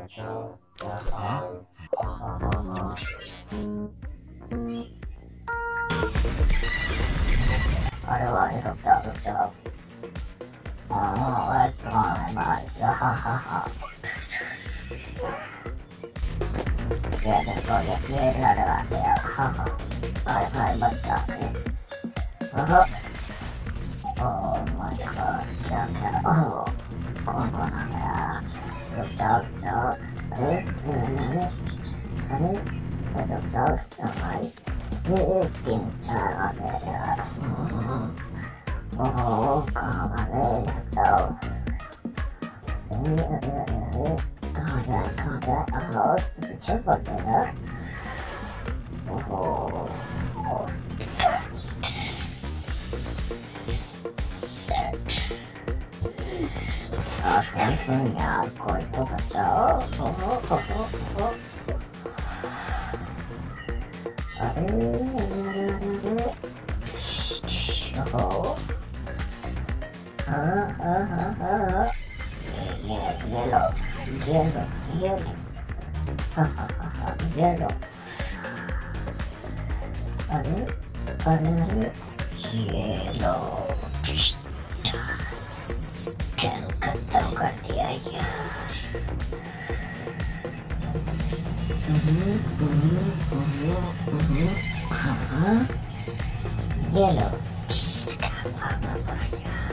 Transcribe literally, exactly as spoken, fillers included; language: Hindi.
अरे भाई रुक जाओ रुक जाओ। हाँ कौन है भाई? हाँ हाँ हाँ ये देखो ये ये लड़वा दिया। हाँ हाँ भाई भाई बच्चा के। ओह माय गॉड क्या क्या। ओह कौन कौन आ गया? रुक जाओ रुक जाओ। अरे अरे अरे अरे रुक जाओ रुक जाओ भाई। ये तीन चार आ गए यार। ओह कहाँ भागे? रुक जाओ। अरे अरे अरे अरे कहाँ जाए कहाँ जाए? हाँ उसके पीछे पड़ गया। ओह सेट यार कोई तो बचाओ। ओह ओह ओह अरे अरे अरे अरे ओह हाँ हाँ हाँ हाँ ये ये लो ये लो ये लो। हाँ हाँ हाँ हाँ ये लो। अरे अरे अरे ये लो। स्कैन खत्म कर दिया यार। हाँ ये लो। भागना पड़ गया।